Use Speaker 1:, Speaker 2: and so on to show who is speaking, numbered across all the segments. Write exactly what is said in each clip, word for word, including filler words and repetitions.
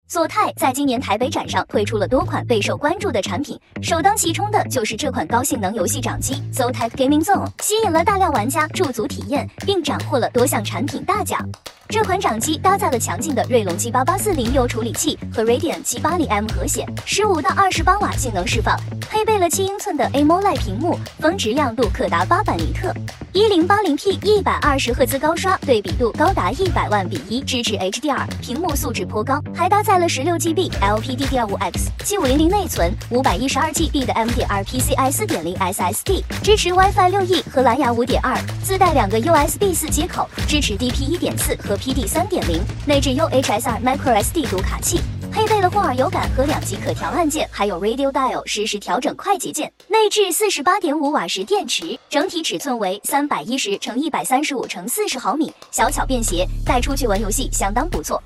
Speaker 1: 索泰在今年台北展上推出了多款备受关注的产品，首当其冲的就是这款高性能游戏掌机 Zotac Gaming Zone， 吸引了大量玩家驻足体验，并斩获了多项产品大奖。这款掌机搭载了强劲的锐龙七八八四零 U 处理器和 Radeon 七八零 M 核显，十五到二十八瓦性能释放，配备了七英寸的 AMOLED 屏幕，峰值亮度可达八百尼特。一零八零 P 一百二十赫兹高刷，对比度高达一百万比一，支持 H D R， 屏幕素质颇高，还搭载了 十六 G B L P D D R 五 X 七五零零内存， 五百一十二 G B 的 M 点二 P C I 四点零 S S D， 支持 WiFi 六 E 和蓝牙 五点二， 自带两个 U S B 四 接口，支持 D P 一点四 和 P D 三点零， 内置 U H S R microSD 读卡器。配备了霍尔有感和两级可调按键，还有 Radio Dial 实时调整快捷键，内置 四十八点五瓦时电池，整体尺寸为三百一十乘一百三十五乘四十毫米，小巧便携，带出去玩游戏相当不错。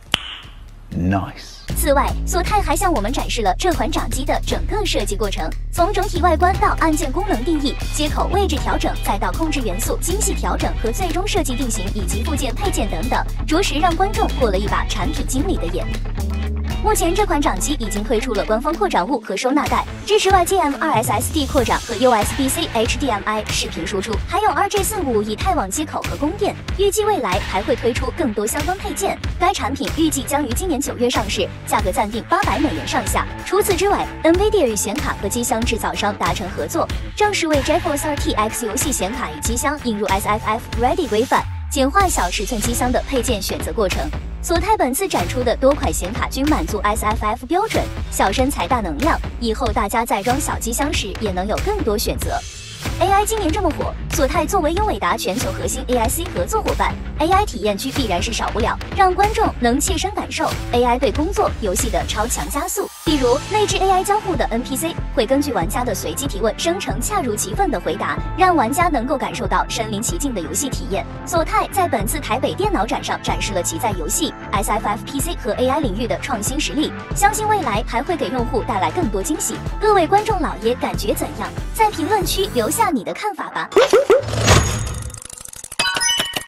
Speaker 2: Nice。
Speaker 1: 此外，索泰还向我们展示了这款掌机的整个设计过程，从整体外观到按键功能定义、接口位置调整，再到控制元素精细调整和最终设计定型以及附件配件等等，着实让观众过了一把产品经理的眼。目前这款掌机已经推出了官方扩展物和收纳袋，支持 Y G M 二 S S D 扩展和 U S B C H D M I 视频输出，还有 R J 四五五以太网接口和供电。预计未来还会推出更多相关配件。该产品预计将于今年九月上市，价格暂定八百美元上下。除此之外 ，NVIDIA 与显卡和机箱制造商达成合作，正式为 GeForce R T X 游戏显卡与机箱引入 S F F Ready 规范，简化小尺寸机箱的配件选择过程。索泰本次展出的多款显卡均满足 S F F 标准，小身材大能量，以后大家在装小机箱时也能有更多选择。A I 今年这么火，索泰作为英伟达全球核心 A I C 合作伙伴 ，A I 体验区必然是少不了，让观众能切身感受 A I 对工作、游戏的超强加速。例如，内置 A I 交互的 N P C 会根据玩家的随机提问生成恰如其分的回答，让玩家能够感受到身临其境的游戏体验。索泰在本次台北电脑展上展示了其在游戏、S F F P C 和 A I 领域的创新实力，相信未来还会给用户带来更多惊喜。各位观众老爷感觉怎样？在评论区留下你的看法吧。